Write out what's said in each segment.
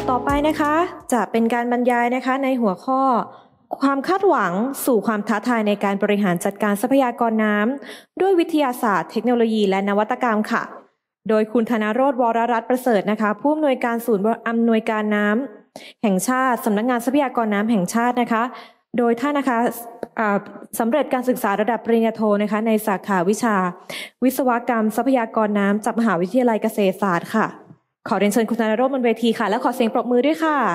ต่อไปนะคะจะเป็นการบรรยายนะคะในหัวข้อความคาดหวังสู่ความท้าทายในการบริหารจัดการทรัพยากรน้ำด้วยวิทยาศาสตร์เทคโนโลยีและนวัตกรรมค่ะโดยคุณธนโรจน์วรรัตน์ประเสริฐนะคะผู้อำนวยการศูนย์อำนวยการน้ำแห่งชาติสำนักงานทรัพยากรน้ำแห่งชาตินะคะโดยท่านนะคะสำเร็จการศึกษาระดับปริญญาโทนะคะในสาขาวิชาวิศวกรรมทรัพยากรน้ำจากมหาวิทยาลัยเกษตรศาสตร์ค่ะขอเรียนเชิญคุณธนโรจน์บนเวทีค่ะและขอเสียงปรบมือด้วยค่ะ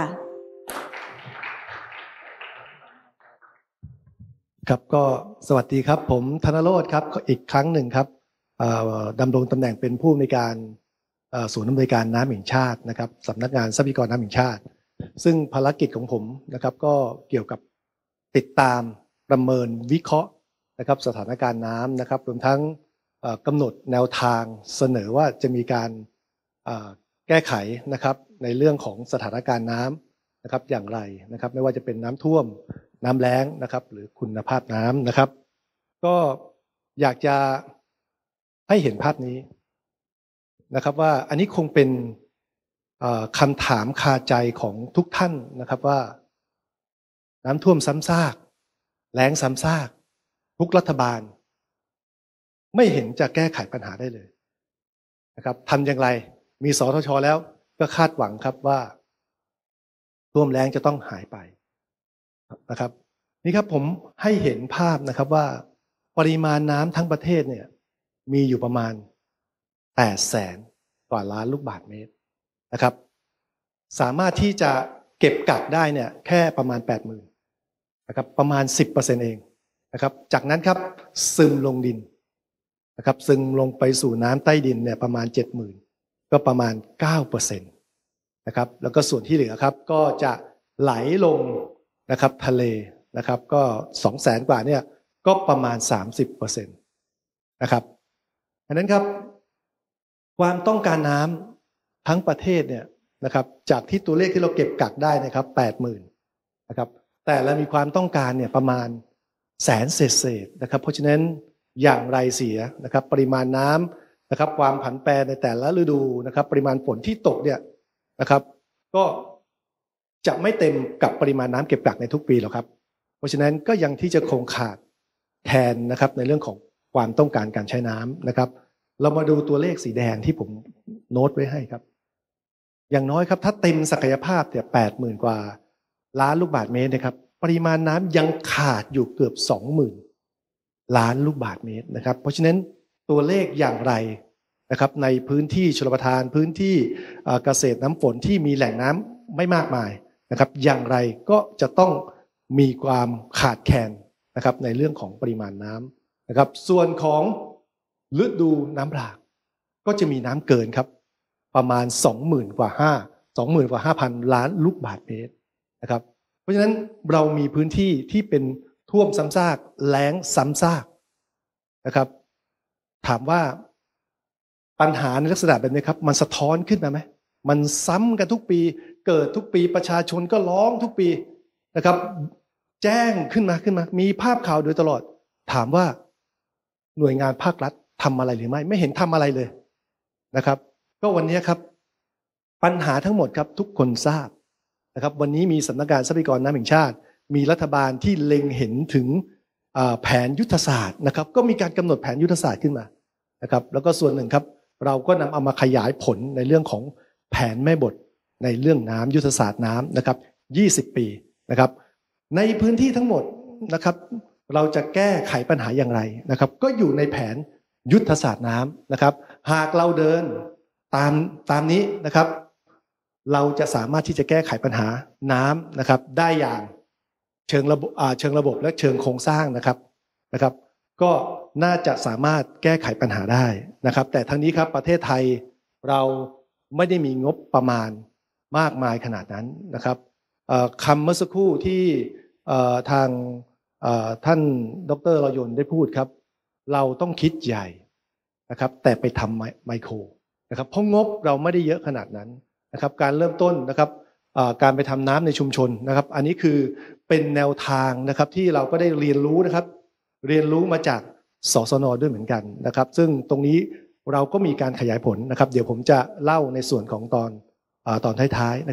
ครับก็สวัสดีครับผมธนโรจน์ครับอีกครั้งหนึ่งครับดำรงตำแหน่งเป็นผู้อำนวยการศูนย์อำนวยการน้ำแห่งชาตินะครับสำนักงานทรัพยากรน้ำแห่งชาติซึ่งภารกิจของผมนะครับก็เกี่ยวกับติดตามประเมินวิเคราะห์นะครับสถานการณ์น้ำนะครับรวมทั้งกำหนดแนวทางเสนอว่าจะมีการแก้ไขนะครับในเรื่องของสถานการณ์น้ำนะครับอย่างไรนะครับไม่ว่าจะเป็นน้ำท่วมน้ำแล้งนะครับหรือคุณภาพน้ำนะครับก็อยากจะให้เห็นภาพนี้นะครับว่าอันนี้คงเป็นคำถามคาใจของทุกท่านนะครับว่าน้ำท่วมซ้ำซากแล้งซ้ำซากทุกรัฐบาลไม่เห็นจะแก้ไขปัญหาได้เลยนะครับทำอย่างไรมีสทช.แล้วก็คาดหวังครับว่าท่วมแล้งจะต้องหายไปนะครับนี่ครับผมให้เห็นภาพนะครับว่าปริมาณน้ำทั้งประเทศเนี่ยมีอยู่ประมาณ800,000 กว่าล้านลูกบาศก์เมตรนะครับสามารถที่จะเก็บกักได้เนี่ยแค่ประมาณ 80,000 นะครับประมาณ 10% เองนะครับจากนั้นครับซึมลงดินนะครับซึมลงไปสู่น้ำใต้ดินเนี่ยประมาณ 70,000 ก็ประมาณ 9% นะครับแล้วก็ส่วนที่เหลือครับก็จะไหลลงนะครับทะเลนะครับก็ 200,000 กว่าเนี่ยก็ประมาณ 30% นะครับอันนั้นครับความต้องการน้ำทั้งประเทศเนี่ยนะครับจากที่ตัวเลขที่เราเก็บกักได้นะครับ 80,000 นะครับแต่เรามีความต้องการเนี่ยประมาณ100,000 เศษนะครับเพราะฉะนั้นอย่างไรเสียนะครับปริมาณน้ำนะครับความผันแปรในแต่ละฤดูนะครับปริมาณฝนที่ตกเนี่ยนะครับก็จะไม่เต็มกับปริมาณน้ำเก็บกักในทุกปีหรอกครับเพราะฉะนั้นก็ยังที่จะคงขาดแทนนะครับในเรื่องของความต้องการการใช้น้ำนะครับเรามาดูตัวเลขสีแดงที่ผมโน้ตไว้ให้ครับอย่างน้อยครับถ้าเต็มศักยภาพเนี่ย 80,000 กว่าล้านลูกบาศก์เมตรนะครับปริมาณน้ำยังขาดอยู่เกือบ 20,000 ล้านลูกบาศก์เมตรนะครับเพราะฉะนั้นตัวเลขอย่างไรนะครับในพื้นที่ชลประทานพื้นที่เกษตรน้ำฝนที่มีแหล่งน้ำไม่มากมายนะครับอย่างไรก็จะต้องมีความขาดแคลนนะครับในเรื่องของปริมาณน้ำนะครับส่วนของฤดูน้ำหลากก็จะมีน้ำเกินครับประมาณ 20,000 กว่า 5,000 ล้านลูกบาศก์เมตรนะครับเพราะฉะนั้นเรามีพื้นที่ที่เป็นท่วมซ้ำซากแล้งซ้ำซากนะครับถามว่าปัญหาในลักษณะแบบนี้ครับมันสะท้อนขึ้นมาไหมมันซ้ำกันทุกปีเกิดทุกปีประชาชนก็ร้องทุกปีนะครับแจ้งขึ้นมามีภาพข่าวโดยตลอดถามว่าหน่วยงานภาครัฐทำอะไรหรือไม่เห็นทำอะไรเลยนะครับก็วันนี้ครับปัญหาทั้งหมดครับทุกคนทราบนะครับวันนี้มีสำนักงานทรัพยากรน้ำแห่งชาติมีรัฐบาลที่เล็งเห็นถึงแผนยุทธศาสตร์นะครับก็มีการกำหนดแผนยุทธศาสตร์ขึ้นมานะครับแล้วก็ส่วนหนึ่งครับเราก็นำเอามาขยายผลในเรื่องของแผนแม่บทในเรื่องน้ำยุทธศาสตร์น้ำนะครับ20 ปีนะครับในพื้นที่ทั้งหมดนะครับเราจะแก้ไขปัญหาอย่างไรนะครับก็อยู่ในแผนยุทธศาสตร์น้ำนะครับหากเราเดินตามนี้นะครับเราจะสามารถที่จะแก้ไขปัญหาน้ำนะครับได้อย่างเชิงระบบและเชิงโครงสร้างนะครับก็น่าจะสามารถแก้ไขปัญหาได้นะครับแต่ทั้งนี้ครับประเทศไทยเราไม่ได้มีงบประมาณมากมายขนาดนั้นนะครับคำเมื่อสักครู่ที่ทางท่านดร.รยนต์ได้พูดครับเราต้องคิดใหญ่นะครับแต่ไปทำไมโครนะครับเพราะงบเราไม่ได้เยอะขนาดนั้นนะครับการเริ่มต้นนะครับการไปทำน้ำในชุมชนนะครับอันนี้คือเป็นแนวทางนะครับที่เราก็ได้เรียนรู้นะครับเรียนรู้มาจากสสน.ด้วยเหมือนกันนะครับซึ่งตรงนี้เราก็มีการขยายผลนะครับเดี๋ยวผมจะเล่าในส่วนของตอนท้ายๆนะครับ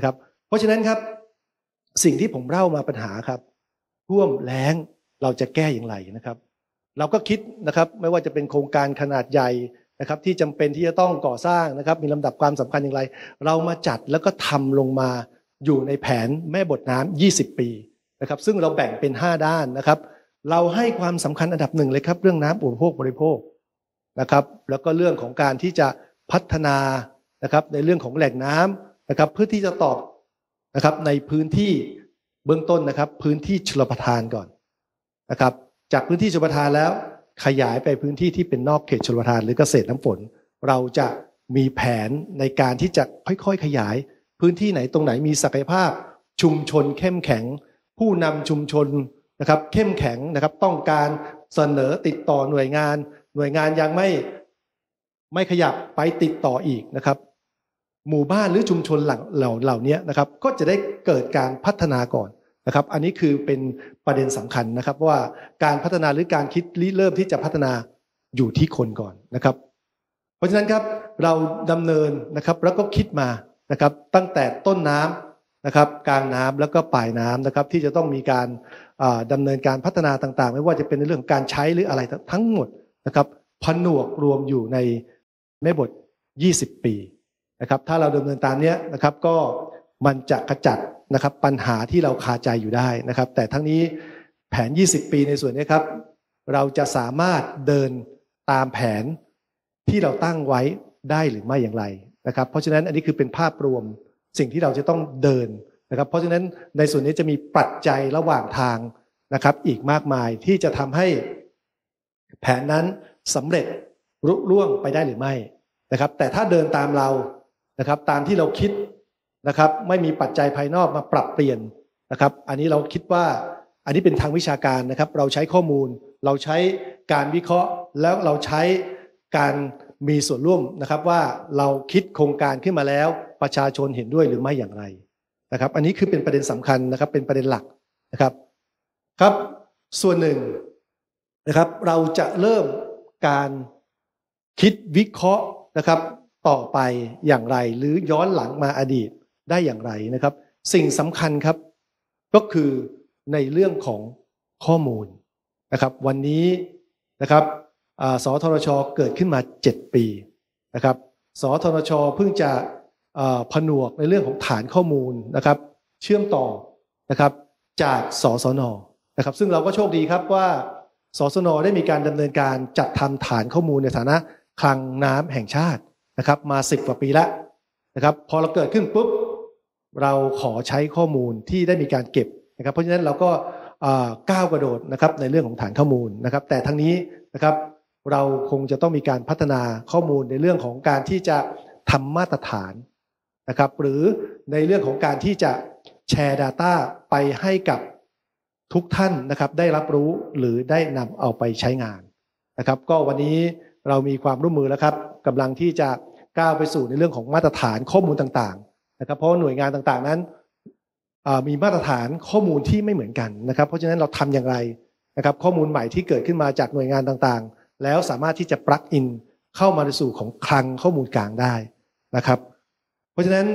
เพราะฉะนั้นครับสิ่งที่ผมเล่ามาปัญหาครับท่วมแล้งเราจะแก้อย่างไรนะครับเราก็คิดนะครับไม่ว่าจะเป็นโครงการขนาดใหญ่นะครับที่จำเป็นที่จะต้องก่อสร้างนะครับมีลำดับความสำคัญอย่างไรเรามาจัดแล้วก็ทำลงมาอยู่ในแผนแม่บทน้ำ20 ปีนะครับซึ่งเราแบ่งเป็น5ด้านนะครับเราให้ความสำคัญอันดับหนึ่งเลยครับเรื่องน้ำอุปโภคบริโภคนะครับแล้วก็เรื่องของการที่จะพัฒนานะครับในเรื่องของแหล่งน้ำนะครับเพื่อที่จะตอบนะครับในพื้นที่เบื้องต้นนะครับพื้นที่ชลประทานก่อนนะครับจากพื้นที่ชลประทานแล้วขยายไปพื้นที่ที่เป็นนอกเขตชลประทานหรือเกษตรน้ำฝนเราจะมีแผนในการที่จะค่อยๆขยายพื้นที่ไหนตรงไหนมีศักยภาพชุมชนเข้มแข็งผู้นำชุมชนนะครับเข้มแข็งนะครับต้องการเสนอติดต่อหน่วยงานยังไม่ขยับไปติดต่ออีกนะครับหมู่บ้านหรือชุมชนเหล่านี้นะครับก็จะได้เกิดการพัฒนาก่อนนะครับอันนี้คือเป็นประเด็นสำคัญนะครับว่าการพัฒนาหรือการคิดริเริ่มที่จะพัฒนาอยู่ที่คนก่อนนะครับเพราะฉะนั้นครับเราดำเนินนะครับแล้วก็คิดมานะครับตั้งแต่ต้นน้ำนะครับกลางน้ำแล้วก็ปลายน้ำนะครับที่จะต้องมีการดำเนินการพัฒนาต่างๆไม่ว่าจะเป็นในเรื่องของการใช้หรืออะไรทั้งหมดนะครับผนวกรวมอยู่ในแม่บท20 ปีนะครับถ้าเราดำเนินตามนี้นะครับก็มันจะขจัดนะครับปัญหาที่เราคาใจอยู่ได้นะครับแต่ทั้งนี้แผน20 ปีในส่วนนี้ครับเราจะสามารถเดินตามแผนที่เราตั้งไว้ได้หรือไม่อย่างไรนะครับเพราะฉะนั้นอันนี้คือเป็นภาพรวมสิ่งที่เราจะต้องเดินนะครับเพราะฉะนั้นในส่วนนี้จะมีปัจจัยระหว่างทางนะครับอีกมากมายที่จะทำให้แผนนั้นสำเร็จรุ่ล่วงไปได้หรือไม่นะครับแต่ถ้าเดินตามเรานะครับตามที่เราคิดนะครับไม่มีปัจจัยภายนอกมาปรับเปลี่ยนนะครับอันนี้เราคิดว่าอันนี้เป็นทางวิชาการนะครับเราใช้ข้อมูลเราใช้การวิเคราะห์แล้วเราใช้การมีส่วนร่วมนะครับว่าเราคิดโครงการขึ้นมาแล้วประชาชนเห็นด้วยหรือไม่อย่างไรนะครับอันนี้คือเป็นประเด็นสำคัญนะครับเป็นประเด็นหลักนะครับครับส่วนหนึ่งนะครับเราจะเริ่มการคิดวิเคราะห์นะครับต่อไปอย่างไรหรือย้อนหลังมาอดีตได้อย่างไรนะครับสิ่งสำคัญครับก็คือในเรื่องของข้อมูลนะครับวันนี้นะครับสธนช.เกิดขึ้นมา7 ปีนะครับสธนช.เพิ่งจะผนวกในเรื่องของฐานข้อมูลนะครับเชื่อมต่อนะครับจากสสน.นะครับซึ่งเราก็โชคดีครับว่าสสน.ได้มีการดำเนินการจัดทำฐานข้อมูลในฐานะคลังน้ำแห่งชาตินะครับมา10 กว่าปีแล้วนะครับพอเราเกิดขึ้นปุ๊บเราขอใช้ข้อมูลที่ได้มีการเก็บนะครับเพราะฉะนั้นเราก็ก้าวกระโดดนะครับในเรื่องของฐานข้อมูลนะครับแต่ทั้งนี้นะครับเราคงจะต้องมีการพัฒนาข้อมูลในเรื่องของการที่จะทำมาตรฐานนะครับหรือในเรื่องของการที่จะแชร์ Data ไปให้กับทุกท่านนะครับได้รับรู้หรือได้นำเอาไปใช้งานนะครับก็วันนี้เรามีความร่วมมือแล้วครับกำลังที่จะก้าวไปสู่ในเรื่องของมาตรฐานข้อมูลต่างๆนะครับเพราะหน่วยงานต่างๆนั้นมีมาตรฐานข้อมูลที่ไม่เหมือนกันนะครับเพราะฉะนั้นเราทำอย่างไรนะครับข้อมูลใหม่ที่เกิดขึ้นมาจากหน่วยงานต่างๆแล้วสามารถที่จะปลั๊กอินเข้ามาในสู่ของคลังข้อมูลกลางได้นะครับเพราะฉะนั้น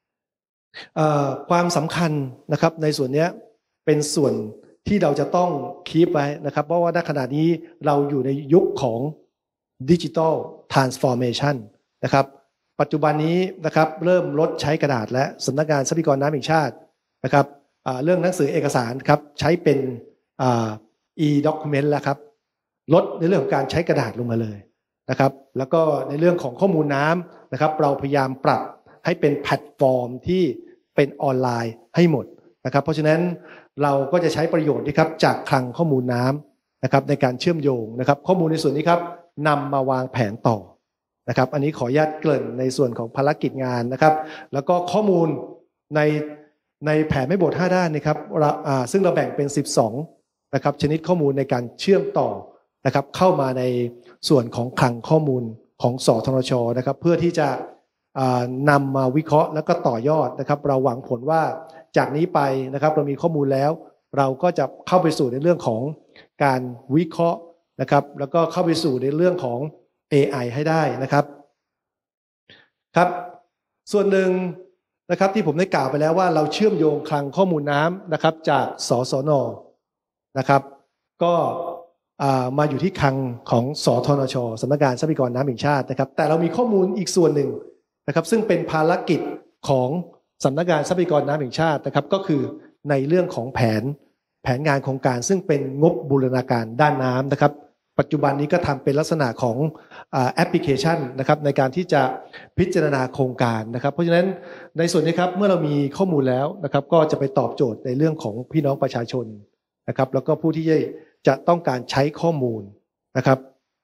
ความสำคัญนะครับในส่วนนี้เป็นส่วนที่เราจะต้องคีปไว้นะครับเพราะว่าณขณะนี้เราอยู่ในยุคของDigital Transformation นะครับปัจจุบันนี้นะครับเริ่มลดใช้กระดาษและสำนักงานทรัพยากรน้ำแห่งชาตินะครับเรื่องหนังสือเอกสารครับใช้เป็นe-document แล้วครับลดในเรื่องของการใช้กระดาษลงมาเลยนะครับแล้วก็ในเรื่องของข้อมูลน้ำนะครับเราพยายามปรับให้เป็นแพลตฟอร์มที่เป็นออนไลน์ให้หมดนะครับเพราะฉะนั้นเราก็จะใช้ประโยชน์นะครับจากคลังข้อมูลน้ำนะครับในการเชื่อมโยงนะครับข้อมูลในส่วนนี้ครับนำมาวางแผนต่อนะครับอันนี้ขออนุญาตเกริ่นในส่วนของภารกิจงานนะครับแล้วก็ข้อมูลในแผนไม่บท5 ด้านนะครับซึ่งเราแบ่งเป็น12นะครับชนิดข้อมูลในการเชื่อมต่อนะครับเข้ามาในส่วนของคลังข้อมูลของสธนช.นะครับเพื่อที่จะนำมาวิเคราะห์แล้วก็ต่อยอดนะครับเราหวังผลว่าจากนี้ไปนะครับเรามีข้อมูลแล้วเราก็จะเข้าไปสู่ในเรื่องของการวิเคราะห์นะครับแล้วก็เข้าไปสู่ในเรื่องของ AI ให้ได้นะครับครับส่วนหนึ่งนะครับที่ผมได้กล่าวไปแล้วว่าเราเชื่อมโยงคลังข้อมูลน้ำนะครับจากสสน.นะครับก็มาอยู่ที่คลังของสทนช.สำนักงานทรัพยากรน้ำแห่งชาตินะครับแต่เรามีข้อมูลอีกส่วนหนึ่งนะครับซึ่งเป็นภารกิจของสำนักงานทรัพยากรน้ำแห่งชาตินะครับก็คือในเรื่องของแผนงานโครงการซึ่งเป็นงบบูรณาการด้านน้ำนะครับปัจจุบันนี้ก็ทำเป็นลักษณะของแอปพลิเคชันนะครับในการที่จะพิจารณาโครงการนะครับเพราะฉะนั้นในส่วนนี้ครับเมื่อเรามีข้อมูลแล้วนะครับก็จะไปตอบโจทย์ในเรื่องของพี่น้องประชาชนนะครับแล้วก็ผู้ที่จะต้องการใช้ข้อมูลนะครับ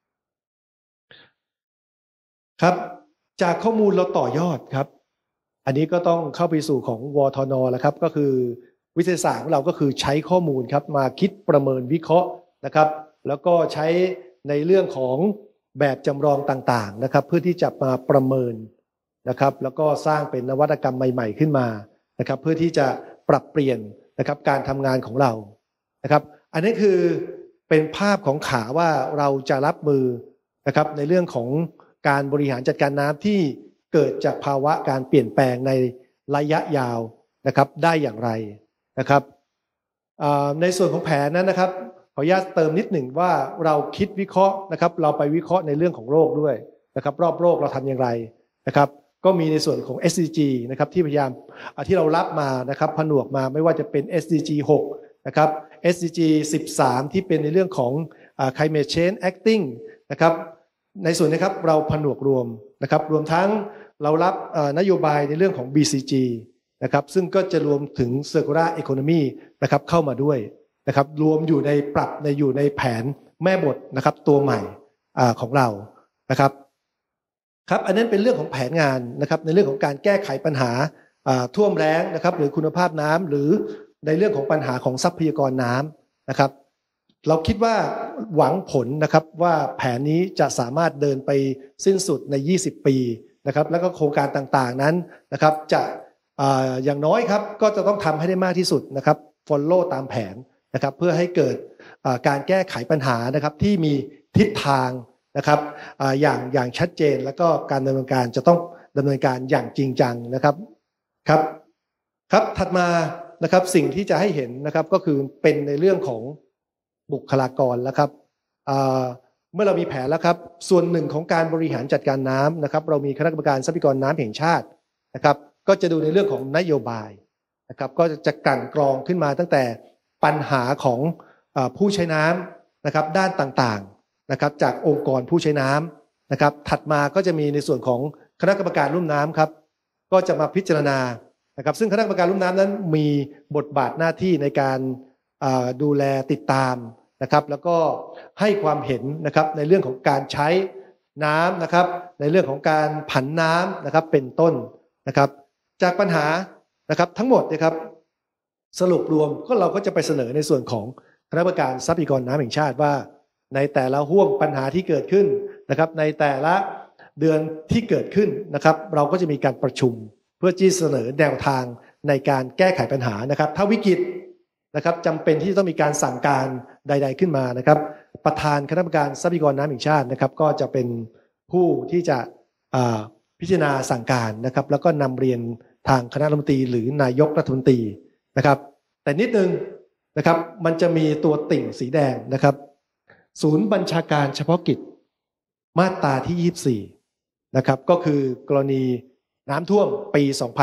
ครับจากข้อมูลเราต่อยอดครับอันนี้ก็ต้องเข้าไปสู่ของวทน.แล้วครับก็คือวิทยาศาสตร์ของเราก็คือใช้ข้อมูลครับมาคิดประเมินวิเคราะห์นะครับแล้วก็ใช้ในเรื่องของแบบจำลองต่างๆนะครับเพื่อที่จะมาประเมินนะครับแล้วก็สร้างเป็นนวัตกรรมใหม่ๆขึ้นมานะครับเพื่อที่จะปรับเปลี่ยนนะครับการทำงานของเรานะครับอันนี้คือเป็นภาพของขาว่าเราจะรับมือนะครับในเรื่องของการบริหารจัดการน้ำที่เกิดจากภาวะการเปลี่ยนแปลงในระยะยาวนะครับได้อย่างไรนะครับในส่วนของแผนนั้นนะครับขออนุญาตเติมนิดหนึ่งว่าเราคิดวิเคราะห์นะครับเราไปวิเคราะห์ในเรื่องของโรคด้วยนะครับรอบโรคเราทำอย่างไรนะครับก็มีในส่วนของ SDG นะครับที่พยายามที่เรารับมานะครับผนวกมาไม่ว่าจะเป็น SDG 6นะครับ SDG 13ที่เป็นในเรื่องของClimate Change Acting นะครับในส่วนนี้ครับเราผนวกรวมนะครับรวมทั้งเรารับนโยบายในเรื่องของ BCG นะครับซึ่งก็จะรวมถึง Circular Economy นะครับเข้ามาด้วยนะครับรวมอยู่ในอยู่ในแผนแม่บทนะครับตัวใหม่ของเรานะครับครับอันนั้นเป็นเรื่องของแผนงานนะครับในเรื่องของการแก้ไขปัญหาท่วมแล้งนะครับหรือคุณภาพน้ำหรือในเรื่องของปัญหาของทรัพยากรน้ำนะครับเราคิดว่าหวังผลนะครับว่าแผนนี้จะสามารถเดินไปสิ้นสุดใน20 ปีนะครับแล้วก็โครงการต่างๆนั้นนะครับจะอย่างน้อยครับก็จะต้องทำให้ได้มากที่สุดนะครับ follow ตามแผนนะครับเพื่อให้เกิดการแก้ไขปัญหานะครับที่มีทิศทางนะครับอย่างชัดเจนแล้วก็การดำเนินการจะต้องดำเนินการอย่างจริงจังนะครับครับถัดมานะครับสิ่งที่จะให้เห็นนะครับก็คือเป็นในเรื่องของบุคลากรแล้วครับเมื่อเรามีแผนแล้วครับส่วนหนึ่งของการบริหารจัดการน้ำนะครับเรามีคณะกรรมการทรัพยากรน้ำแห่งชาตินะครับก็จะดูในเรื่องของนโยบายนะครับก็จะกลั่นกรองขึ้นมาตั้งแต่ปัญหาของผู้ใช้น้ำนะครับด้านต่างๆนะครับจากองค์กรผู้ใช้น้ำนะครับถัดมาก็จะมีในส่วนของคณะกรรมการลุ่มน้ำครับก็จะมาพิจารณานะครับซึ่งคณะกรรมการลุ่มน้ำนั้นมีบทบาทหน้าที่ในการดูแลติดตามนะครับแล้วก็ให้ความเห็นนะครับในเรื่องของการใช้น้ำนะครับในเรื่องของการผันน้ำนะครับเป็นต้นนะครับจากปัญหานะครับทั้งหมดนะครับสรุปรวมก็เราก็จะไปเสนอในส่วนของคณะกรรมการทรัพยากรน้ำแห่งชาติว่าในแต่ละห่วงปัญหาที่เกิดขึ้นนะครับในแต่ละเดือนที่เกิดขึ้นนะครับเราก็จะมีการประชุมเพื่อที่เสนอแนวทางในการแก้ไขปัญหานะครับถ้าวิกฤตนะครับจำเป็นที่ต้องมีการสั่งการใดๆขึ้นมานะครับประธานคณะกรรมการทรัพยากรน้ำแห่งชาตินะครับก็จะเป็นผู้ที่จะพิจารณาสั่งการนะครับแล้วก็นำเรียนทางคณะรัฐมนตรีหรือนายกรัฐมนตรีนะครับแต่นิดนึงนะครับมันจะมีตัวติ่งสีแดงนะครับศูนย์บัญชาการเฉพาะกิจมาตราที่24นะครับก็คือกรณีน้ำท่วมปี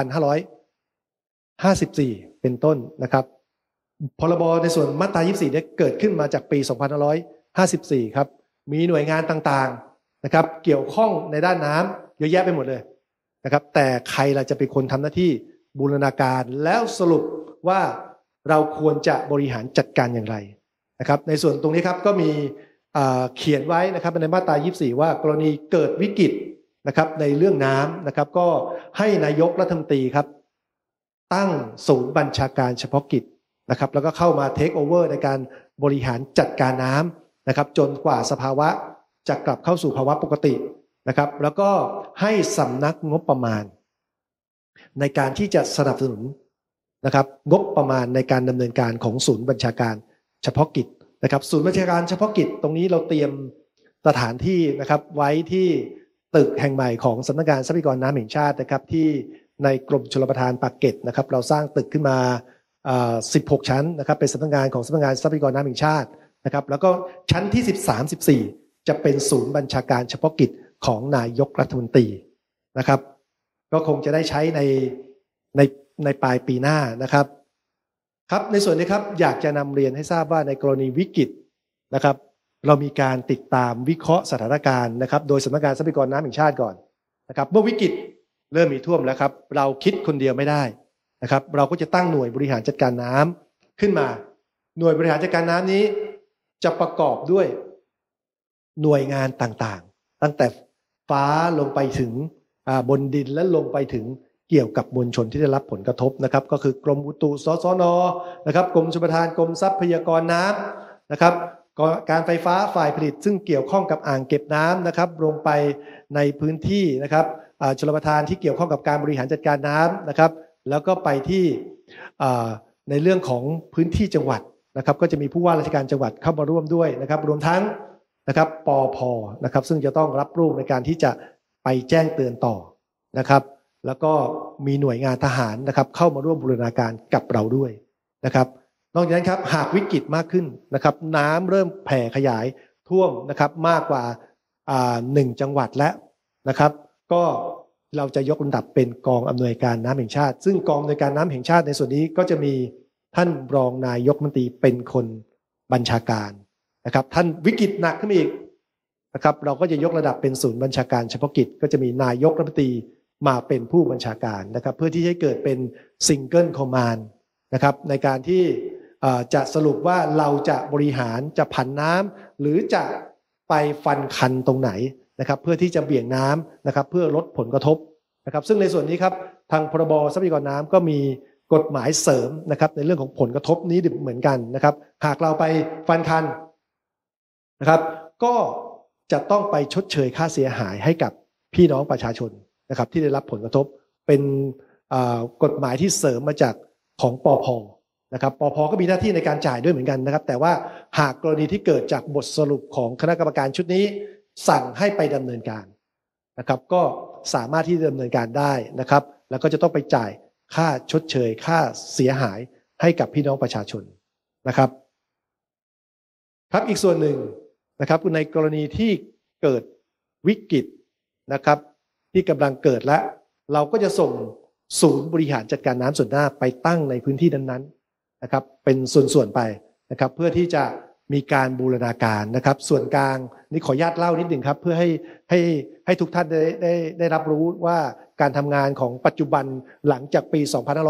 2554เป็นต้นนะครับพรบในส่วนมาตรา24เนี่ยเกิดขึ้นมาจากปี2554ครับมีหน่วยงานต่างๆนะครับเกี่ยวข้องในด้านน้ำเยอะแยะไปหมดเลยนะครับแต่ใครล่ะจะเป็นคนทำหน้าที่บูรณาการแล้วสรุปว่าเราควรจะบริหารจัดการอย่างไรนะครับในส่วนตรงนี้ครับก็มีเขียนไว้นะครับในมาตรา24ว่ากรณีเกิดวิกฤตนะครับในเรื่องน้ำนะครับก็ให้นายกรัฐมนตรีครับตั้งศูนย์บัญชาการเฉพาะกิจนะครับแล้วก็เข้ามาเทคโอเวอร์ในการบริหารจัดการน้ำนะครับจนกว่าสภาวะจะกลับเข้าสู่ภาวะปกตินะครับแล้วก็ให้สำนักงบประมาณในการที่จะสนับสนุนนะครับงบประมาณในการดำเนินการของศูนย์บัญชาการเฉพาะกิจนะครับศูนย์บัญชาการเฉพาะกิจตรงนี้เราเตรียมสถานที่นะครับไว้ที่ตึกแห่งใหม่ของสำนักงานทรัพยากรน้ำแห่งชาตินะครับที่ในกรมชลประทานปากเกร็ดนะครับเราสร้างตึกขึ้นมา16 ชั้นนะครับเป็นสำนักงานของสำนักงานทรัพยากรน้ำแห่งชาตินะครับแล้วก็ชั้นที่13-14จะเป็นศูนย์บัญชาการเฉพาะกิจของนายกรัฐมนตรีนะครับก็คงจะได้ใช้ในปลายปีหน้านะครับครับในส่วนนี้ครับอยากจะนำเรียนให้ทราบว่าในกรณีวิกฤตนะครับเรามีการติดตามวิเคราะห์สถานการณ์นะครับโดยสำนักงานทรัพยากรน้ำแห่งชาติก่อนนะครับเมื่อวิกฤตเริ่มมีท่วมแล้วครับเราคิดคนเดียวไม่ได้นะครับเราก็จะตั้งหน่วยบริหารจัดการน้ำขึ้นมาหน่วยบริหารจัดการน้ำนี้จะประกอบด้วยหน่วยงานต่างๆตั้งแต่ฟ้าลงไปถึงบนดินและลงไปถึงเกี่ยวกับมวลชนที่ได้รับผลกระทบนะครับก็คือกรมอุตุสสน.นะครับกรมชลประทานกรมทรัพยากรน้ำนะครับการไฟฟ้าฝ่ายผลิตซึ่งเกี่ยวข้องกับอ่างเก็บน้ำนะครับลงไปในพื้นที่นะครับชลประทานที่เกี่ยวข้องกับการบริหารจัดการน้ำนะครับแล้วก็ไปที่ในเรื่องของพื้นที่จังหวัดนะครับก็จะมีผู้ว่าราชการจังหวัดเข้ามาร่วมด้วยนะครับรวมทั้งนะครับปภนะครับซึ่งจะต้องรับรู้ในการที่จะไปแจ้งเตือนต่อนะครับแล้วก็มีหน่วยงานทหารนะครับเข้ามาร่วมบูรณาการกับเราด้วยนะครับนอกจากนั้นครับหากวิกฤตมากขึ้นนะครับน้ำเริ่มแผ่ขยายท่วมนะครับมากกว่า1 จังหวัดแล้วนะครับก็เราจะยกระดับเป็นกองอำนวยการน้ำแห่งชาติซึ่งกองอำนวยการน้ำแห่งชาติในส่วนนี้ก็จะมีท่านรองนายกรัฐมนตรีเป็นคนบัญชาการนะครับท่านวิกฤตหนักขึ้นมาอีกนะครับเราก็จะยกระดับเป็นศูนย์บัญชาการเฉพาะกิจก็จะมีนายกรัฐมนตรีมาเป็นผู้บัญชาการนะครับเพื่อที่ให้เกิดเป็นซิงเกิลคอมมานด์นะครับในการที่จะสรุปว่าเราจะบริหารจะผันน้ำหรือจะไปฟันคันตรงไหนนะครับเพื่อที่จะเบี่ยงน้ำนะครับเพื่อลดผลกระทบนะครับซึ่งในส่วนนี้ครับทางพรบทรัพยากรน้ำก็มีกฎหมายเสริมนะครับในเรื่องของผลกระทบนี้เหมือนกันนะครับหากเราไปฟันคันนะครับก็จะต้องไปชดเชยค่าเสียหายให้กับพี่น้องประชาชนนะครับที่ได้รับผลกระทบเป็นกฎหมายที่เสริมมาจากของปภนะครับปภก็มีหน้าที่ในการจ่ายด้วยเหมือนกันนะครับแต่ว่าหากกรณีที่เกิดจากบทสรุปของคณะกรรมการชุดนี้สั่งให้ไปดำเนินการนะครับก็สามารถที่จะดำเนินการได้นะครับแล้วก็จะต้องไปจ่ายค่าชดเชยค่าเสียหายให้กับพี่น้องประชาชนนะครับครับอีกส่วนหนึ่งนะครับในกรณีที่เกิดวิกฤตนะครับที่กำลังเกิดและเราก็จะส่งศูนย์บริหารจัดการน้ำส่วนหน้าไปตั้งในพื้นที่นั้นๆนะครับเป็นส่วนๆไปนะครับเพื่อที่จะมีการบูรณาการนะครับส่วนกลางนี่ขออนุญาตเล่านิดหนึ่งครับเพื่อให้ทุกท่านได้รับรู้ว่าการทำงานของปัจจุบันหลังจากปี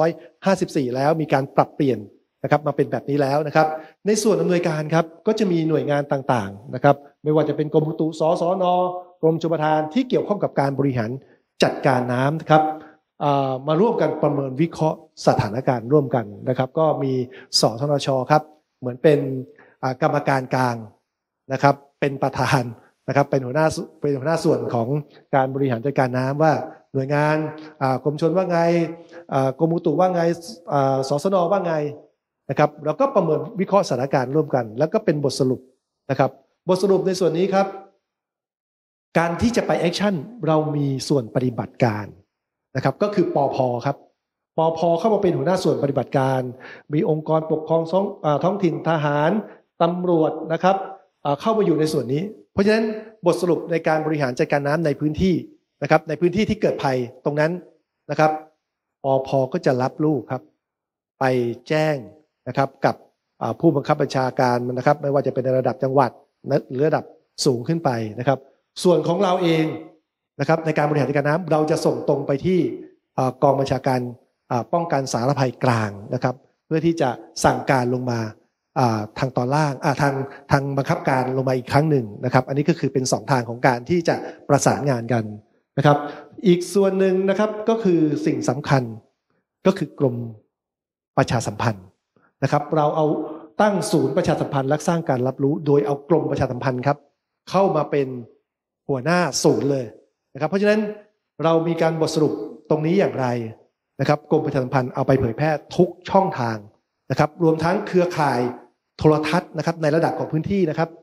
2554 แล้วมีการปรับเปลี่ยนนะครับมาเป็นแบบนี้แล้วนะครับในส่วนอำนวยการครับก็จะมีหน่วยงานต่างๆนะครับไม่ว่าจะเป็นกรมอุตุสสน.กรมชลประทานที่เกี่ยวข้องกับการบริหารจัดการน้ำนะครับมาร่วมกันประเมินวิเคราะห์สถานการณ์ร่วมกันนะครับก็มีสทนช.ครับเหมือนเป็นกรรมการกลางนะครับเป็นประธานนะครับเป็นหัวหน้าส่วนของการบริหารจัดการน้ำว่าหน่วยงานกรมชลว่าไงกรมอุตุว่าไงสสน.ว่าไงนะครับเราก็ประเมินวิเคราะห์สถานการณ์ร่วมกันแล้วก็เป็นบทสรุปนะครับบทสรุปในส่วนนี้ครับการที่จะไปแอคชั่นเรามีส่วนปฏิบัติการนะครับก็คือปภครับปภเข้ามาเป็นหัวหน้าส่วนปฏิบัติการมีองค์กรปกครองท้องถิ่นทหารตำรวจนะครับเข้ามาอยู่ในส่วนนี้เพราะฉะนั้นบทสรุปในการบริหารจัดการน้ำในพื้นที่นะครับในพื้นที่ที่เกิดภัยตรงนั้นนะครับปภก็จะรับลูกครับไปแจ้งนะครับกับผู้บังคับบัญชาการนะครับไม่ว่าจะเป็นในระดับจังหวัดหรือระดับสูงขึ้นไปนะครับส่วนของเราเองนะครับในการบริหารจัดการน้ำเราจะส่งตรงไปที่กองบัญชาการป้องกันสาธารณภัยกลางนะครับเพื่อที่จะสั่งการลงมาทางตอนล่างทางบังคับการลงมาอีกครั้งหนึ่งนะครับอันนี้ก็คือเป็น2 ทางของการที่จะประสานงานกันนะครับอีกส่วนหนึ่งนะครับก็คือสิ่งสำคัญก็คือกรมประชาสัมพันธ์นะครับเราเอาตั้งศูนย์ประชาสัมพันธ์และสร้างการรับรู้โดยเอากรมประชาสัมพันธ์ครับเข้ามาเป็นหัวหน้าศูนย์เลยนะครับเพราะฉะนั้นเรามีการบทสรุปตรงนี้อย่างไรนะครับกรมประชาสัมพันธ์เอาไปเผยแพร่ทุกช่องทางนะครับรวมทั้งเครือข่ายโทรทัศน์นะครับในระดับของพื้นที่นะครับ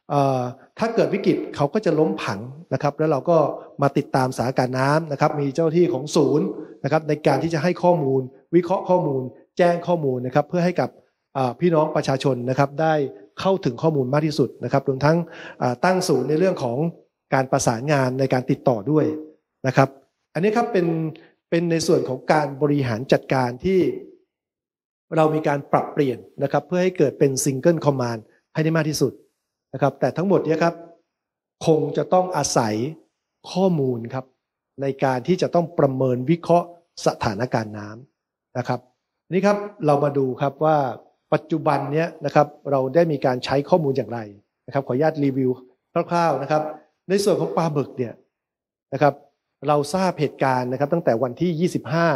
ถ้าเกิดวิกฤตเขาก็จะล้มผังนะครับแล้วเราก็มาติดตามสถานการณ์น้ำนะครับมีเจ้าหน้าที่ของศูนย์นะครับในการที่จะให้ข้อมูลวิเคราะห์ข้อมูลแจ้งข้อมูลนะครับเพื่อให้กับพี่น้องประชาชนนะครับได้เข้าถึงข้อมูลมากที่สุดนะครับรวมทั้งตั้งศูนย์ในเรื่องของการประสานงานในการติดต่อด้วยนะครับอันนี้ครับเป็นในส่วนของการบริหารจัดการที่เรามีการปรับเปลี่ยนนะครับเพื่อให้เกิดเป็นซิงเกิลคอมมานด์ให้ได้มากที่สุดนะครับแต่ทั้งหมดนี้ครับคงจะต้องอาศัยข้อมูลครับในการที่จะต้องประเมินวิเคราะห์สถานการณ์น้ำนะครับนี่ครับเรามาดูครับว่าปัจจุบันนี้นะครับเราได้มีการใช้ข้อมูลอย่างไรนะครับขออนุญาตรีวิวคร่าวๆนะครับในส่วนของปลาบึกเนี่ยนะครับเราทราบเหตุการณ์นะครับตั้งแต่วันที่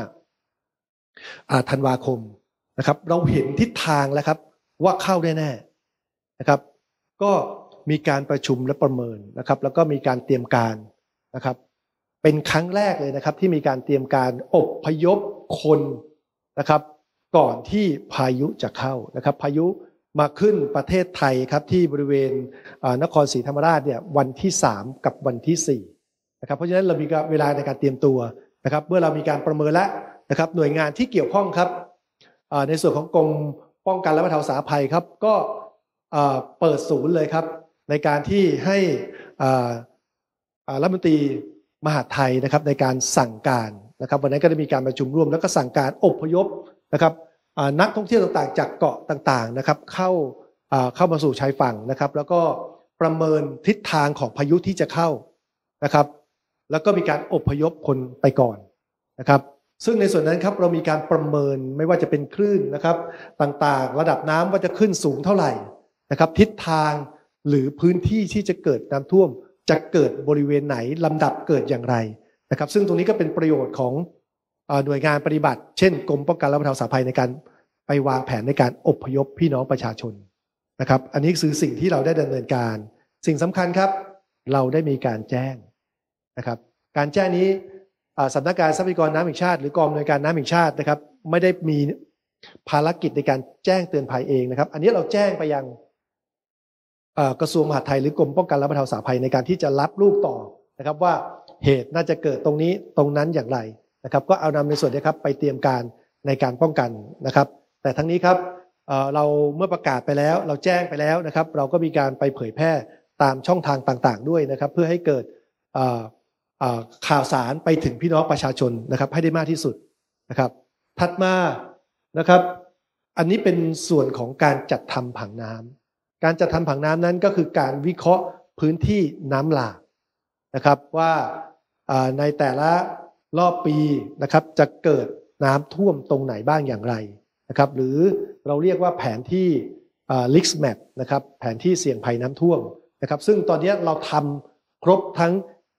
25ธันวาคมนะครับเราเห็นทิศทางแล้วครับว่าเข้าแน่ๆนะครับก็มีการประชุมและประเมินนะครับแล้วก็มีการเตรียมการนะครับเป็นครั้งแรกเลยนะครับที่มีการเตรียมการอพยพคนนะครับก่อนที่พายุจะเข้านะครับพายุมาขึ้นประเทศไทยครับที่บริเวณนครศรีธรรมราชเนี่ยวันที่3กับวันที่4นะครับเพราะฉะนั้นเรามีเวลาในการเตรียมตัวนะครับเมื่อเรามีการประเมินแล้วนะครับหน่วยงานที่เกี่ยวข้องครับในส่วนของกรมป้องกันและบรรเทาสาธารณภัยครับก็เปิดศูนย์เลยครับในการที่ให้รัฐมนตรีมหาดไทยนะครับในการสั่งการนะครับวันนั้นก็ได้มีการประชุมร่วมแล้วก็สั่งการอพยพนะครับนักท่องเที่ยวต่างๆจากเกาะต่างๆนะครับเข้ามาสู่ชายฝั่งนะครับแล้วก็ประเมินทิศทางของพายุที่จะเข้านะครับแล้วก็มีการอพยพคนไปก่อนนะครับซึ่งในส่วนนั้นครับเรามีการประเมินไม่ว่าจะเป็นคลื่นนะครับต่างๆระดับน้ำว่าจะขึ้นสูงเท่าไหร่นะครับทิศทางหรือพื้นที่ที่จะเกิดน้ำท่วมจะเกิดบริเวณไหนลำดับเกิดอย่างไรนะครับซึ่งตรงนี้ก็เป็นประโยชน์ของหน่วยงานปฏิบัติเช่นกรมป้องกันและบรรเทาสาธารณภัยในการไปวางแผนในการอพยพพี่น้องประชาชนนะครับอันนี้คือสิ่งที่เราได้ดำเนินการสิ่งสำคัญครับเราได้มีการแจ้งนะครับการแจ้งนี้สำนักงานทรัพยากรน้ำแห่งชาติหรือกองอำนวยการน้ำแห่งชาตินะครับไม่ได้มีภารกิจในการแจ้งเตือนภัยเองนะครับอันนี้เราแจ้งไปยังกระทรวงมหาดไทยหรือกรมป้องกันและบรรเทาสาธารณภัยในการที่จะรับลูกต่อนะครับว่าเหตุน่าจะเกิดตรงนี้ตรงนั้นอย่างไรนะครับก็เอานำในส่วนนี้ครับไปเตรียมการในการป้องกันนะครับแต่ทั้งนี้ครับเราเมื่อประกาศไปแล้วเราแจ้งไปแล้วนะครับเราก็มีการไปเผยแพร่ตามช่องทางต่างๆด้วยนะครับเพื่อให้เกิดข่าวสารไปถึงพี่น้องประชาชนนะครับให้ได้มากที่สุดนะครับถัดมานะครับอันนี้เป็นส่วนของการจัดทำผังน้ำการจัดทำผังน้ำนั้นก็คือการวิเคราะห์พื้นที่น้ำหลากนะครับว่าในแต่ละรอบปีนะครับจะเกิดน้ำท่วมตรงไหนบ้างอย่างไรนะครับหรือเราเรียกว่าแผนที่risk map นะครับแผนที่เสี่ยงภัยน้ำท่วมนะครับซึ่งตอนนี้เราทำครบทั้ง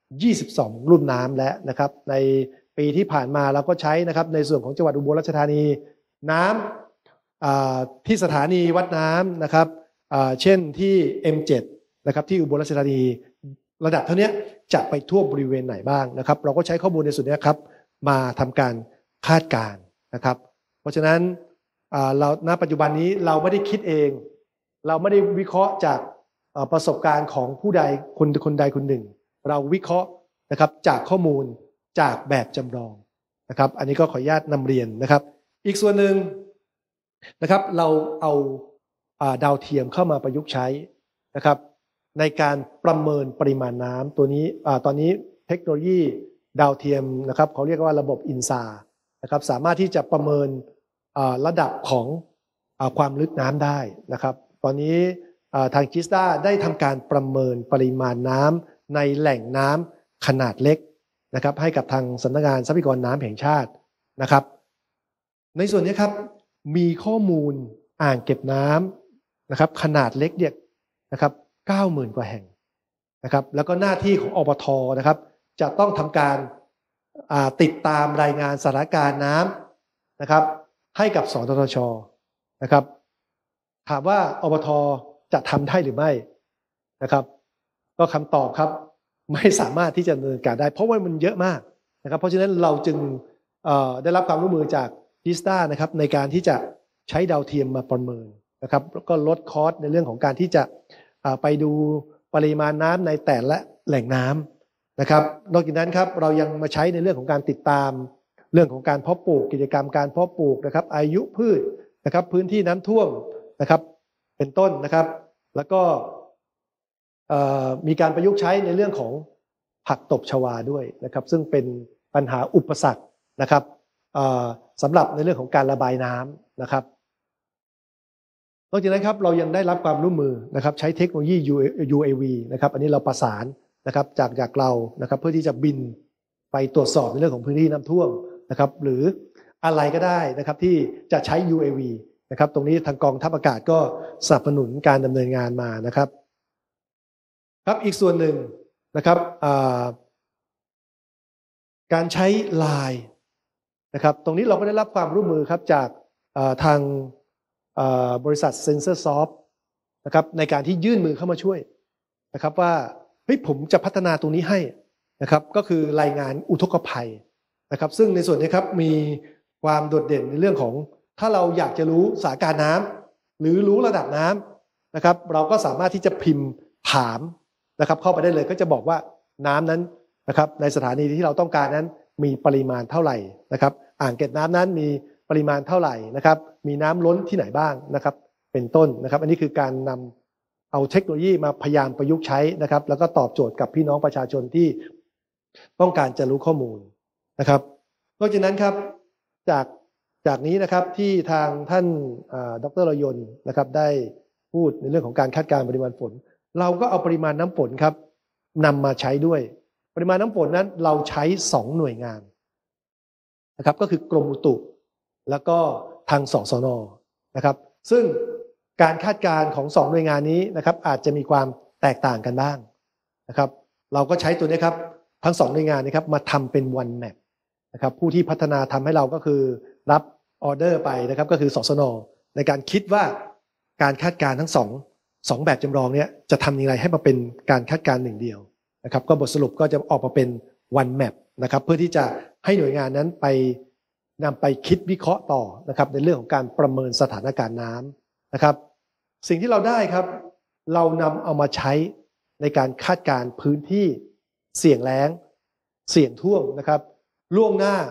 22รุ่นน้ำแล้วนะครับในปีที่ผ่านมาเราก็ใช้นะครับในส่วนของจังหวัดอุบลราชธานีน้ำที่สถานีวัดน้ำนะครับเช่นที่ M7 นะครับที่อุบลราชธานีระดับเท่านี้จะไปท่วมบริเวณไหนบ้างนะครับเราก็ใช้ข้อมูลในส่วนนี้ครับมาทำการคาดการณ์นะครับเพราะฉะนั้นเราณปัจจุบันนี้เราไม่ได้คิดเองเราไม่ได้วิเคราะห์จากประสบการณ์ของผู้ใดคนใดคนหนึ่งเราวิเคราะห์นะครับจากข้อมูลจากแบบจำลองนะครับอันนี้ก็ขออนุญาตนำเรียนนะครับอีกส่วนหนึ่งนะครับเราเอาดาวเทียมเข้ามาประยุกต์ใช้นะครับในการประเมินปริมาณน้ำตัวนี้ตอนนี้เทคโนโลยีดาวเทียมนะครับเขาเรียกว่าระบบอินซานะครับสามารถที่จะประเมินระดับของความลึกน้ำได้นะครับตอนนี้ทางจิสตาได้ทำการประเมินปริมาณน้ำในแหล่งน้ำขนาดเล็กนะครับให้กับทางสำนักงานทรัพยากรน้ำแห่งชาตินะครับในส่วนนี้ครับมีข้อมูลอ่างเก็บน้ำนะครับขนาดเล็กเนี่ยนะครับ90,000 กว่าแห่งนะครับแล้วก็หน้าที่ของอบท.นะครับจะต้องทำการติดตามรายงานสถานการณ์น้ำนะครับให้กับสททช.นะครับถามว่าอบท.จะทำได้หรือไม่นะครับก็คำตอบครับไม่สามารถที่จะดำเนินการได้เพราะว่ามันเยอะมากนะครับเพราะฉะนั้นเราจึงได้รับความร่วมมือจากจิสตานะครับในการที่จะใช้ดาวเทียมมาประเมินนะครับแล้วก็ลดคอสในเรื่องของการที่จะไปดูปริมาณน้ำในแต่ละแหล่งน้ำนะครับนอกจากนั้นครับเรายังมาใช้ในเรื่องของการติดตามเรื่องของการเพาะปลูกกิจกรรมการเพาะปลูกนะครับอายุพืชนะครับพื้นที่น้ำท่วมนะครับเป็นต้นนะครับแล้วก็มีการประยุกต์ใช้ในเรื่องของผักตบชวาด้วยนะครับซึ่งเป็นปัญหาอุปสรรคนะครับสำหรับในเรื่องของการระบายน้ำนะครับนอกจากนั้นครับเรายังได้รับความร่วมมือนะครับใช้เทคโนโลยี UAV นะครับอันนี้เราประสานนะครับจากเรานะครับเพื่อที่จะบินไปตรวจสอบในเรื่องของพื้นที่น้ำท่วมนะครับหรืออะไรก็ได้นะครับที่จะใช้ UAV นะครับตรงนี้ทางกองทัพอากาศก็สนับสนุนการดำเนินงานมานะครับครับอีกส่วนหนึ่งนะครับการใช้ LINE นะครับตรงนี้เราก็ได้รับความร่วมมือครับจากทางบริษัท Sensorsoft นะครับในการที่ยื่นมือเข้ามาช่วยนะครับว่าเฮ้ยผมจะพัฒนาตรงนี้ให้นะครับก็คือรายงานอุทกภัยนะครับซึ่งในส่วนนี้ครับมีความโดดเด่นในเรื่องของถ้าเราอยากจะรู้สถานการณ์น้ำหรือรู้ระดับน้ำนะครับเราก็สามารถที่จะพิมพ์ถามนะครับเข้าไปได้เลยก็จะบอกว่าน้ำนั้นนะครับในสถานีที่เราต้องการนั้นมีปริมาณเท่าไหร่นะครับอ่างเก็บน้ำนั้นมีปริมาณเท่าไหร่นะครับมีน้ำล้นที่ไหนบ้างนะครับเป็นต้นนะครับอันนี้คือการนำเอาเทคโนโลยีมาพยายามประยุกต์ใช้นะครับแล้วก็ตอบโจทย์กับพี่น้องประชาชนที่ต้องการจะรู้ข้อมูลนะครับนอกจากนั้นครับจากนี้นะครับที่ทางท่านดร.รยนต์นะครับได้พูดในเรื่องของการคาดการณ์ปริมาณฝนเราก็เอาปริมาณน้ำฝนครับนำมาใช้ด้วยปริมาณน้ำฝนนั้นเราใช้2หน่วยงานนะครับก็คือกรมอุตุแล้วก็ทางสสน.นะครับซึ่งการคาดการณ์ของ2หน่วยงานนี้นะครับอาจจะมีความแตกต่างกันบ้างนะครับเราก็ใช้ตัวนี้ครับทั้ง2หน่วยงานนะครับมาทำเป็น one map นะครับผู้ที่พัฒนาทำให้เราก็คือรับออเดอร์ไปนะครับก็คือสสน.ในการคิดว่าการคาดการณ์ทั้งสองแบบจำลองนี้จะทำอย่างไรให้มาเป็นการคาดการณ์หนึ่งเดียวนะครับก็บทสรุปก็จะออกมาเป็น one map นะครับเพื่อที่จะให้หน่วยงานนั้นไปนำไปคิดวิเคราะห์ต่อนะครับในเรื่องของการประเมินสถานการณ์น้ำนะครับสิ่งที่เราได้ครับเรานำเอามาใช้ในการคาดการณ์พื้นที่เสี่ยงแล้งเสี่ยงท่วมนะครับล่วงหน้า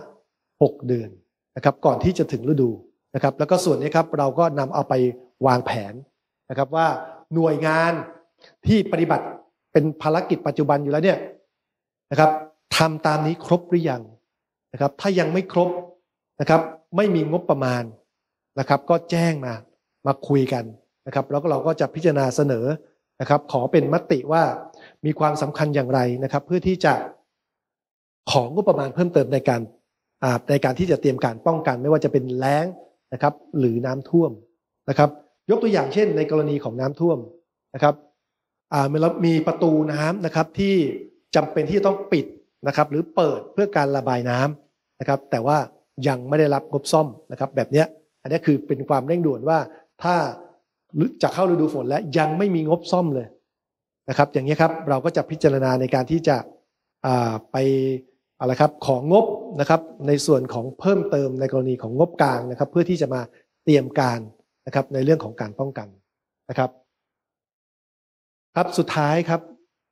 6เดือนนะครับก่อนที่จะถึงฤดูนะครับแล้วก็ส่วนนี้ครับเราก็นำเอาไปวางแผนนะครับว่าหน่วยงานที่ปฏิบัติเป็นภารกิจปัจจุบันอยู่แล้วเนี่ยนะครับทำตามนี้ครบหรือยังนะครับถ้ายังไม่ครบนะครับไม่มีงบประมาณนะครับก็แจ้งมาคุยกันนะครับแล้วก็เราก็จะพิจารณาเสนอนะครับขอเป็นมติว่ามีความสำคัญอย่างไรนะครับเพื่อที่จะของงบประมาณเพิ่มเติมในการที่จะเตรียมการป้องกันไม่ว่าจะเป็นแล้งนะครับหรือน้ำท่วมนะครับยกตัวอย่างเช่นในกรณีของน้ำท่วมนะครับมีประตูน้ำนะครับที่จำเป็นที่จะต้องปิดนะครับหรือเปิดเพื่อการระบายน้ำนะครับแต่ว่ายังไม่ได้รับงบซ่อมนะครับแบบนี้อันนี้คือเป็นความเร่งด่วนว่าถ้าจะเข้าฤดูฝนแล้วยังไม่มีงบซ่อมเลยนะครับอย่างนี้ครับเราก็จะพิจารณาในการที่จะไปอะไรครับของงบนะครับในส่วนของเพิ่มเติมในกรณีของงบกลางนะครับเพื่อที่จะมาเตรียมการนะครับในเรื่องของการป้องกันนะครับครับสุดท้ายครับ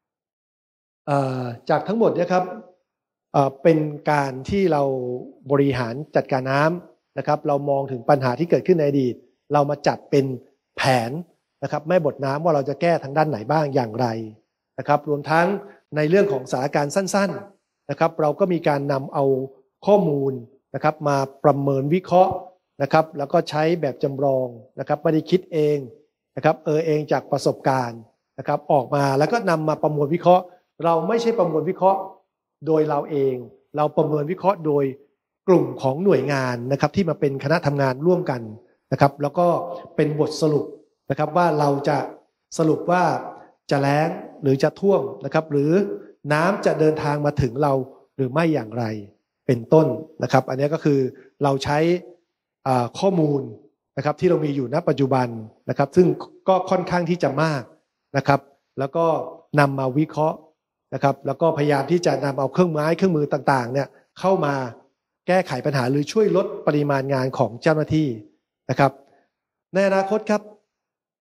จากทั้งหมดเนี่ยครับเป็นการที่เราบริหารจัดการน้ำนะครับเรามองถึงปัญหาที่เกิดขึ้นในอดีตเรามาจัดเป็นแผนนะครับแม่บทน้ำว่าเราจะแก้ทางด้านไหนบ้างอย่างไรนะครับรวมทั้งในเรื่องของสถานการณ์สั้นๆนะครับเราก็มีการนำเอาข้อมูลนะครับมาประเมินวิเคราะห์นะครับแล้วก็ใช้แบบจำลองนะครับไม่ได้คิดเองนะครับเองจากประสบการณ์นะครับออกมาแล้วก็นำมาประมวลวิเคราะห์เราไม่ใช่ประมวลวิเคราะห์โดยเราเองเราประเมินวิเคราะห์โดยกลุ่มของหน่วยงานนะครับที่มาเป็นคณะทำงานร่วมกันนะครับแล้วก็เป็นบทสรุปนะครับว่าเราจะสรุปว่าจะแล้งหรือจะท่วมนะครับหรือน้ำจะเดินทางมาถึงเราหรือไม่อย่างไรเป็นต้นนะครับอันนี้ก็คือเราใช้ข้อมูลนะครับที่เรามีอยู่ณปัจจุบันนะครับซึ่งก็ค่อนข้างที่จะมากนะครับแล้วก็นำมาวิเคราะห์นะครับแล้วก็พยายามที่จะนำเอาเครื่องมือต่างๆเนี่ยเข้ามาแก้ไขปัญหาหรือช่วยลดปริมาณงานของเจ้าหน้าที่นะครับในอนาคตครับ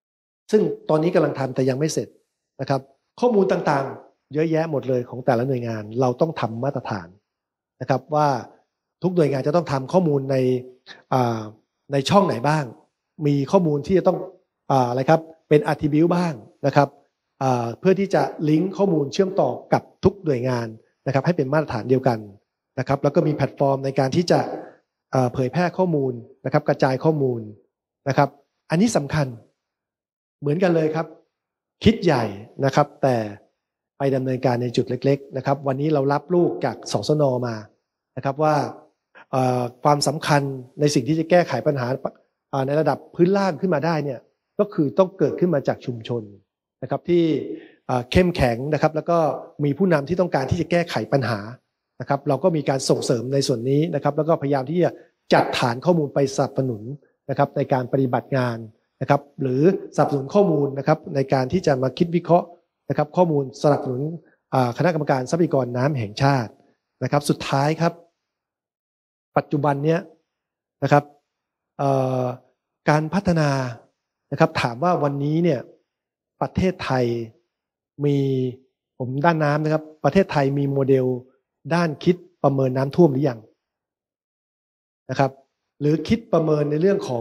ซึ่งตอนนี้กำลังทำแต่ยังไม่เสร็จนะครับข้อมูลต่างๆเยอะแยะหมดเลยของแต่ละหน่วยงานเราต้องทำมาตรฐานนะครับว่าทุกหน่วยงานจะต้องทำข้อมูลในช่องไหนบ้างมีข้อมูลที่จะต้องอะไรครับเป็น attribute บ้างนะครับเพื่อที่จะลิงก์ข้อมูลเชื่อมต่อกับทุกหน่วยงานนะครับให้เป็นมาตรฐานเดียวกันนะครับแล้วก็มีแพลตฟอร์มในการที่จะเผยแพร่ข้อมูลนะครับกระจายข้อมูลนะครับอันนี้สำคัญเหมือนกันเลยครับคิดใหญ่นะครับแต่ไปดำเนินการในจุดเล็กๆนะครับวันนี้เรารับลูกจากสสน.มานะครับว่าความสำคัญในสิ่งที่จะแก้ไขปัญหาในระดับพื้นล่างขึ้นมาได้เนี่ยก็คือต้องเกิดขึ้นมาจากชุมชนนะครับที่เข้มแข็งนะครับแล้วก็มีผู้นำที่ต้องการที่จะแก้ไขปัญหานะครับเราก็มีการส่งเสริมในส่วนนี้นะครับแล้วก็พยายามที่จะจัดฐานข้อมูลไปสนับสนุนนะครับในการปฏิบัติงานนะครับหรือสนับสนุนข้อมูลนะครับในการที่จะมาคิดวิเคราะห์นะครับข้อมูลสนับสนุนคณะกรรมการทรัพยากรน้ำแห่งชาตินะครับสุดท้ายครับปัจจุบันเนี้ยนะครับการพัฒนานะครับถามว่าวันนี้เนี่ยประเทศไทยมีผมด้านน้ำนะครับประเทศไทยมีโมเดลด้านคิดประเมินน้ำท่วมหรือยังนะครับหรือคิดประเมินในเรื่องของ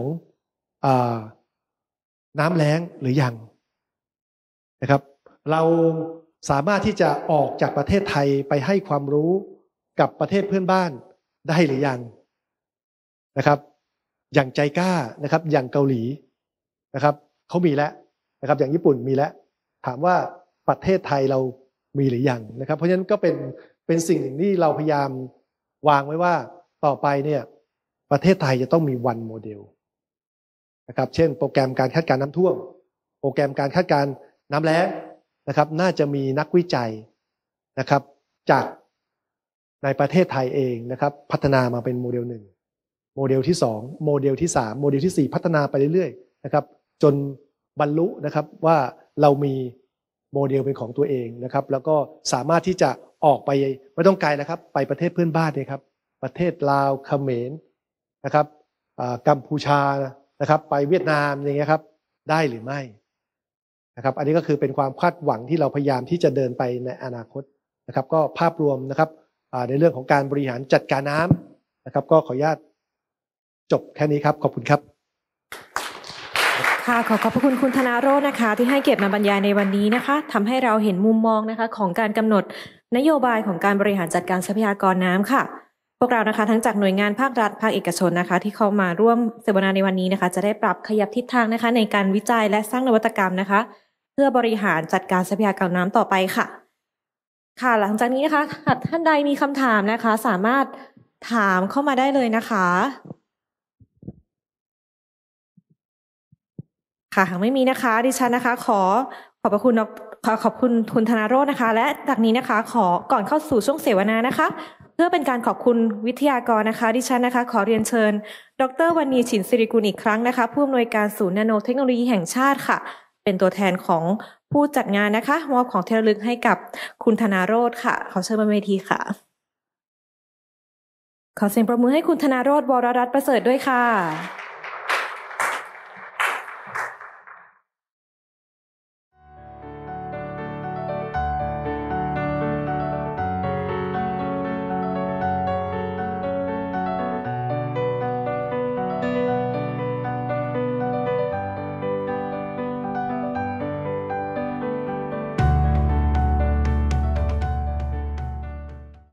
น้ำแล้งหรือยังนะครับเราสามารถที่จะออกจากประเทศไทยไปให้ความรู้กับประเทศเพื่อนบ้านได้หรือยังนะครับอย่างใจกล้านะครับอย่างเกาหลีนะครับเขามีแล้วนะครับอย่างญี่ปุ่นมีแล้วถามว่าประเทศไทยเรามีหรือยังนะครับเพราะฉะนั้นก็เป็นสิ่งหนึ่งที่เราพยายามวางไว้ว่าต่อไปเนี่ยประเทศไทยจะต้องมีoneโมเดลนะครับเช่นโปรแกรมการคาดการณ์น้ำท่วมโปรแกรมการคาดการณ์น้ำแล้งนะครับน่าจะมีนักวิจัยนะครับจากในประเทศไทยเองนะครับพัฒนามาเป็นโมเดล1โมเดลที่2โมเดลที่3โมเดลที่4พัฒนาไปเรื่อยๆนะครับจนบรรลุนะครับว่าเรามีโมเดลเป็นของตัวเองนะครับแล้วก็สามารถที่จะออกไปไม่ต้องไกลนะครับไปประเทศเพื่อนบ้านนะครับประเทศลาวเขมรนะครับกัมพูชานะครับไปเวียดนามอย่างเงี้ยครับได้หรือไม่นะครับอันนี้ก็คือเป็นความคาดหวังที่เราพยายามที่จะเดินไปในอนาคตนะครับก็ภาพรวมนะครับในเรื่องของการบริหารจัดการน้ำนะครับก็ขออนุญาตจบแค่นี้ครับขอบคุณครับค่ะขอบพระคุณคุณธนาโรจน์นะคะที่ให้เกียรติมาบรรยายในวันนี้นะคะทำให้เราเห็นมุมมองนะคะของการกำหนดนโยบายของการบริหารจัดการทรัพยากรน้ำค่ะพวกเรานะคะทั้งจากหน่วยงานภาครัฐภาคเอกชนนะคะที่เข้ามาร่วมเสวนาในวันนี้นะคะจะได้ปรับขยับทิศทางนะคะในการวิจัยและสร้างนวัตกรรมนะคะเพื่อบริหารจัดการทรัพยากรน้ำต่อไปค่ะค่ะหลังจากนี้นะคะหากท่านใดมีคำถามนะคะสามารถถามเข้ามาได้เลยนะคะค่ะหากไม่มีนะคะดิฉันนะคะขอบพระคุณขอบคุณคุณธนาโรจน์นะคะและจากนี้นะคะก่อนเข้าสู่ช่วงเสวนานะคะเพื่อเป็นการขอบคุณวิทยากรนะคะดิฉันนะคะขอเรียนเชิญดร.วณีฉินศิริกุลอีกครั้งนะคะผู้อำนวยการศูนย์นาโนเทคโนโลยีแห่งชาติค่ะเป็นตัวแทนของผู้จัดงานนะคะมอบของที่ระลึกให้กับคุณธนาโรจน์ค่ะขอเชิญบนเวทีค่ะขอเสียงปรบมือให้คุณธนาโรจน์ วรรัตน์ประเสริฐด้วยค่ะ